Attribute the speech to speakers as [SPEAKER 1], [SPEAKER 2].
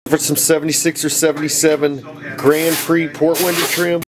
[SPEAKER 1] For some 76 or 77 Grand Prix port window trim.